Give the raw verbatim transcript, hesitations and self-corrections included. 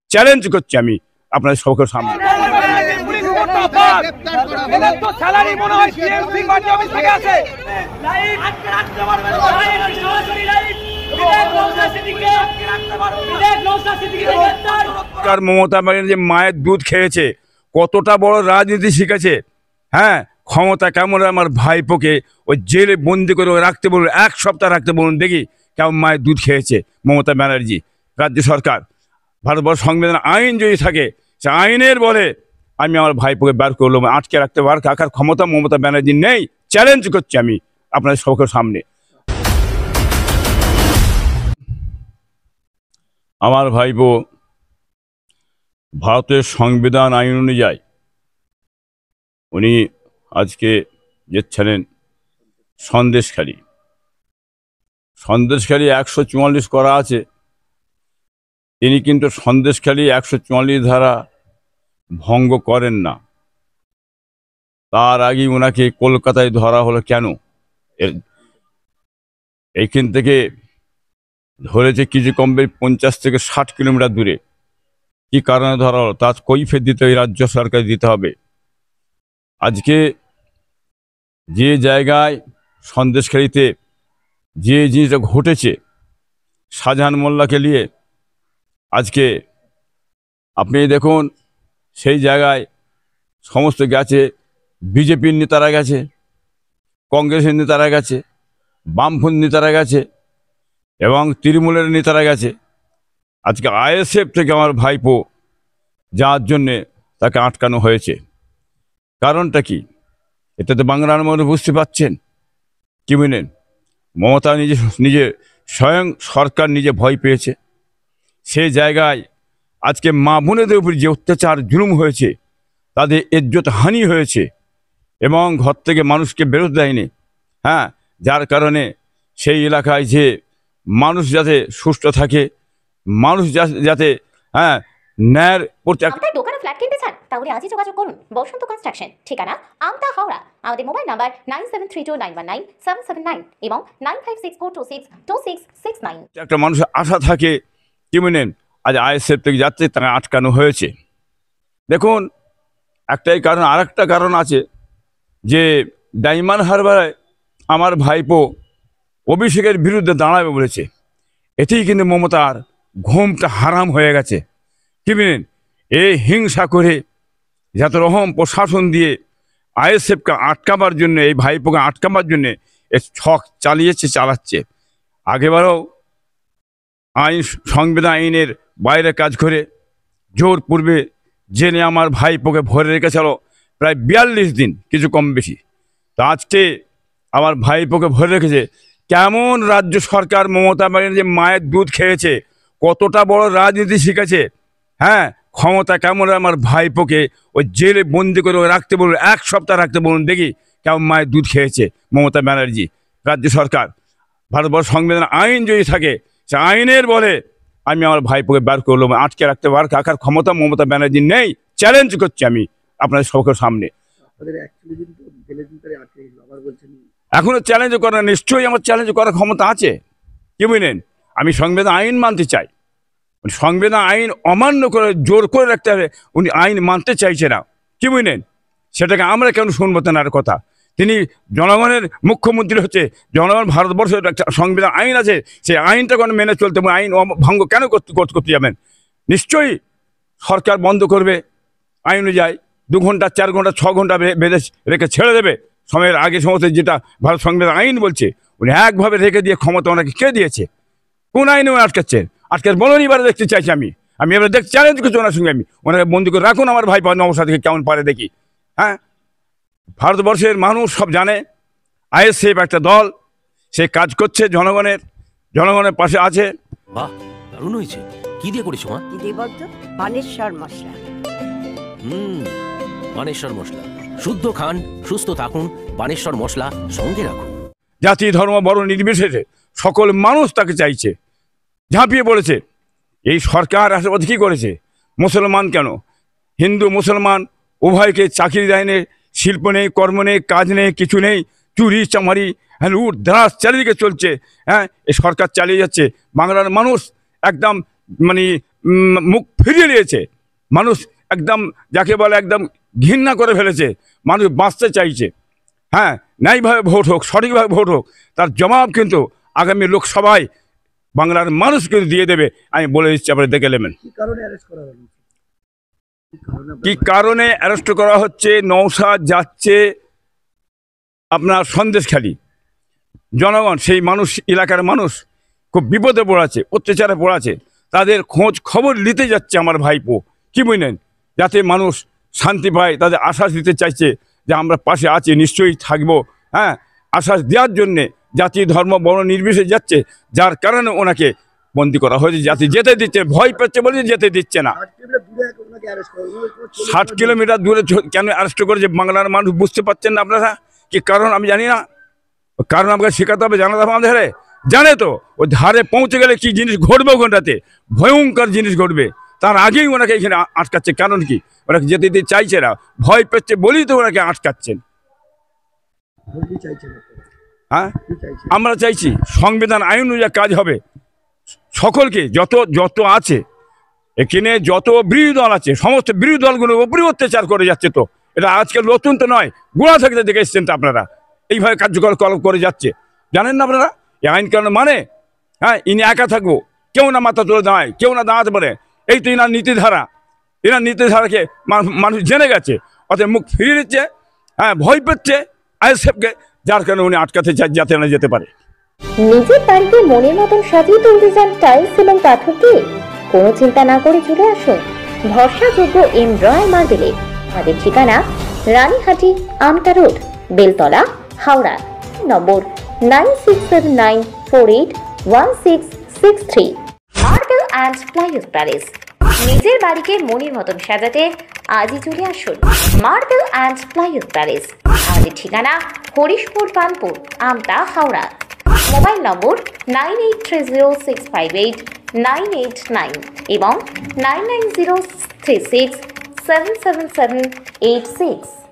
Challenge করছি আমি আপনাদের সবার সামনে। মমতা ব্যানার্জি মায়ের দুধ খেয়েছে, কতটা বড় রাজনীতি শিখেছে। হ্যাঁ, ক্ষমতা কেমন আমার ভাইপোকে ওই জেলে বন্দি করে রাখতে বলুন, এক সপ্তাহ রাখতে বলুন, দেখি কেমন মায়ের দুধ খেয়েছে মমতা ব্যানার্জি। রাজ্য সরকার ভারতবর্ষ সংবিধান আইন যদি থাকে সে আইনের বলে আমি আমার ভাইপোকে বার করলাম, আটকে রাখতে বার রাখার ক্ষমতা মমতা ব্যানার্জি নেই। চ্যালেঞ্জ করছি আমি আপনাদের সবার সামনে। আমার ভাইপো ভারতের সংবিধান আইন অনুযায়ী উনি আজকে যেচ্ছিলেন সন্দেশখালী। সন্দেশখালী একশো চুয়াল্লিশ করা আছে, তিনি কিন্তু সন্দেশখালী একশো চুয়াল্লিশ ধারা ভঙ্গ করেন না। তার আগে ওনাকে কলকাতায় ধরা হলো কেন? এইখান থেকে ধরেছে কিছু কমবে পঞ্চাশ থেকে ষাট কিলোমিটার দূরে। কি কারণে ধরা হলো তার কৈফিয়ত দিতে ওই রাজ্য সরকার দিতে হবে। আজকে যে জায়গায় সন্দেশখালীতে যে জিনিসটা ঘটেছে শাহজাহান মোল্লাকে নিয়ে, আজকে আপনি দেখুন সেই জায়গায় সমস্ত গেছে, বিজেপির নেতারা গেছে, কংগ্রেসের নেতারা গেছে, বামপন্থী নেতারা গেছে এবং তৃণমূলের নেতারা গেছে। আজকে আইএসএফ থেকে আমার ভাইপো যাওয়ার জন্যে তাকে আটকানো হয়েছে। কারণটা কি? এটা তো বাংলার মধ্যে বুঝতে পারছেন কি বুঝলেন? মমতা নিজে নিজে স্বয়ং সরকার নিজে ভয় পেয়েছে। সেই জায়গায় আজকে মা বোনেদের উপর যে অত্যাচার জুলুম হয়েছে, তাদের ইজ্জত হানি হয়েছে এবং ঘর থেকে মানুষকে বেরোতে দেয়নি। হ্যাঁ, যার কারণে সেই এলাকায় যে মানুষ যাতে সুস্থ থাকে, মানুষ যাতে হ্যাঁ ন্যায়ের প্রতি। আপনার দোকানে ফ্ল্যাট কিনতে চান তাহলে আজই যোগাযোগ করুন বসন্ত কনস্ট্রাকশন, ঠিকানা আমতা হাওড়া। আমাদের mobile number nine seven three two nine one nine seven seven nine এবং nine five six four two six two six six nine. একটা মানুষের আশা থাকে কি বলেন, আজ আইএসএফ থেকে যাচ্ছে তাকে আটকানো হয়েছে। দেখুন একটাই কারণ, আর একটা কারণ আছে যে ডায়মন্ড হারবারে আমার ভাইপো অভিষেকের বিরুদ্ধে দাঁড়াবে বলেছে। এতেই কিন্তু মমতার ঘুমটা হারাম হয়ে গেছে। কি বলেন, এই হিংসা করে যত রকম প্রশাসন দিয়ে আইএসএফকে আটকাবার জন্য, এই ভাইপোকে আটকাবার জন্যে এর ছক চালিয়েছে, চালাচ্ছে। আগেবারও আইন সংবিধান আইনের বাইরে কাজ করে জোর পূর্বে জেনে আমার ভাইপোকে ভরে রেখেছিল প্রায় বিয়াল্লিশ দিন, কিছু কম বেশি। তা আজকে আমার ভাইপোকে ভরে রেখেছে। কেমন রাজ্য সরকার মমতা ব্যানার্জি মায়ের দুধ খেয়েছে, কতটা বড় রাজনীতি শিখেছে। হ্যাঁ, ক্ষমতা কেমন আমার ভাইপোকে ওই জেলে বন্দি করে রাখতে বলুন, এক সপ্তাহ রাখতে বলুন, দেখি কেমন মায়ের দুধ খেয়েছে মমতা ব্যানার্জি। রাজ্য সরকার ভারতবর্ষ সংবিধান আইন যদি থাকে সে আইনের বলে আমি আমার ভাইপোকে বার করলাম, আটকে রাখতে বার রাখার ক্ষমতা মমতা ব্যানার্জি নেই। চ্যালেঞ্জ করছি আমি আপনাদের সবার সামনে। এখনো চ্যালেঞ্জ করার, নিশ্চয়ই আমার চ্যালেঞ্জ করার ক্ষমতা আছে। কি বুঝলেন, আমি সংবিধান আইন মানতে চাই। সংবিধান আইন অমান্য করে জোর করে রাখতে হবে, উনি আইন মানতে চাইছে না। কি বুঝলেন, সেটাকে আমরা কেন শুনবো তেনার কথা? তিনি জনগণের মুখ্যমন্ত্রী হচ্ছে, জনগণ ভারতবর্ষের একটা সংবিধান আইন আছে, সেই আইনটা কোনো মেনে চলতে, আইন ভঙ্গ কেন করতে করতে যাবেন? নিশ্চয়ই সরকার বন্ধ করবে আইন অনুযায়ী, দু ঘন্টা চার ঘন্টা ছ ঘন্টা বেঁধে রেখে ছেড়ে দেবে সময়ের আগে। সমস্ত যেটা ভারত সংবিধান আইন বলছে, উনি একভাবে রেখে দিয়ে ক্ষমতা ওনাকে কে দিয়েছে? কোন আইনে উনি আটকাচ্ছেন? আজকে বলুন, এবারে দেখতে চাইছি আমি আমি এবার দেখ চ্যালেঞ্জ করছি ওনার সঙ্গে। আমি ওনাকে বন্দি করে রাখুন, আমার ভাই নবসাদ থেকে কেমন পারে দেখি। হ্যাঁ, ভারতবর্ষের মানুষ সব জানে আইএসএফ একটা দল, সে কাজ করছে জনগণের জনগণের পাশে আছে। বাহ, দারুণ হয়েছে। কি দিয়ে করেছো মা? কি দিয়ে বলতো? বানেশ্বর মশলা। হুম, বানেশ্বর মশলা। শুদ্ধ খান, সুস্থ থাকুন, বানেশ্বর মশলা সঙ্গে রাখুন। জাতি ধর্ম বর্ণ নির্বিশেষে সকল মানুষ তাকে চাইছে, ঝাঁপিয়ে পড়েছে। এই সরকার আশেপাশে কী করেছে? মুসলমান কেন, হিন্দু মুসলমান উভয়কে চাকরি দেয় নেই, শিল্প নেই, কর্ম নেই, কাজ নেই, কিছু নেই, চুরি চামারি হ্যাঁ লুট ধারাস চারিদিকে চলছে। হ্যাঁ, এই সরকার চালিয়ে যাচ্ছে। বাংলার মানুষ একদম মানে উম, মুখ ফিরিয়ে নিয়েছে, মানুষ একদম যাকে বলে একদম ঘৃণা করে ফেলেছে, মানুষ বাঁচতে চাইছে। হ্যাঁ, ন্যায়ভাবে ভোট হোক, সঠিকভাবে ভোট হোক, তার জবাব কিন্তু আগামী লোকসভায় বাংলার মানুষ কিন্তু দিয়ে দেবে, আমি বলে দিচ্ছি, আপনারা দেখে নেবেন। কি কারণে অ্যারেস্ট করা হচ্ছে? নওশাদ যাচ্ছে আপনার সন্দেশখালী, জনগণ সেই মানুষ, এলাকার মানুষ খুব বিপদে পড়াছে, অত্যাচারে পড়াছে, তাদের খোঁজ খবর নিতে যাচ্ছে আমার ভাইপো, কি বুঝলেন, যাতে মানুষ শান্তি পায়, তাদের আশ্বাস দিতে চাইছে যে আমরা পাশে আছি, নিশ্চয়ই থাকবো। হ্যাঁ, আশ্বাস দেওয়ার জন্যে জাতি ধর্ম বর্ণ নির্বিশেষে যাচ্ছে, যার কারণে ওনাকে বন্দি করা হয়েছে। জাতি যেতে দিচ্ছে, ভয় পাচ্ছে বলে যেতে দিচ্ছে না। ষাট কিলোমিটার দূরে কেন অ্যারেস্ট করেছে বাংলার মানুষ বুঝতে পারছেন না আপনারা? কি কারণ আমি জানি না, কারণ আমাকে শেখাতে হবে, জানাতে হবে আমাদের। জানে তো ওই ধারে পৌঁছে গেলে কি জিনিস ঘটবে, ওখানটাতে ভয়ঙ্কর জিনিস ঘটবে, তার আগেই ওনাকে এখানে আটকাচ্ছে। কারণ কি? ওনাকে যেতে দিতে চাইছে না, ভয় পেচ্ছে বলেই তো ওনাকে আটকাচ্ছেন। হ্যাঁ, আমরা চাইছি সংবিধান আইন অনুযায়ী কাজ হবে, সকলকে যত যত আছে এখানে, যত বিরোধী দল আছে, সমস্ত বিরোধী দলগুলোর উপরে অত্যাচার করে যাচ্ছে। তো এটা আজকে নতুন তো নয়, গোড়া থাকতে দেখে এসছেন তো আপনারা, এইভাবে কার্যকর করে যাচ্ছে। জানেন না আপনারা এই আইন কারণ মানে? হ্যাঁ, ইনি একা থাকবো, কেউ না মাথা তুলে দাঁড়ায়, কেউ না দাঁড়াতে পারে, এই তো এনার নীতিধারা। এনার নীতিধারাকে মানুষ জেনে গেছে, অতএব মুখ ফিরিয়ে দিচ্ছে। হ্যাঁ, ভয় পাচ্ছে আইএসএফকে, যার কারণে উনি আটকাতে চায় যাতে না যেতে পারে। নিজের বাড়িতে মনের মতন সাজিয়ে তুলতে চান টাইলস এবং পাথর দিয়ে? কোনো চিন্তা না করে চলে আসুন ভরসাযোগ্য এম রয় মার্বেলে। আমাদের ঠিকানা Ranihati, Amta road, Beltala, Howrah. Number nine six seven nine four eight one six six three. Marble and plywood palace. নিজের বাড়িকে মনের মতন সাজাতে আজই চলে আসুন মার্বেল অ্যান্ড প্লাইউড প্যালেস। আমাদের ঠিকানা Harishpur, Kanpur, Amta, Howrah. Mobile number nine eight three zero six five eight nine eight nine এবং nine nine zero three six seven seven seven eight six.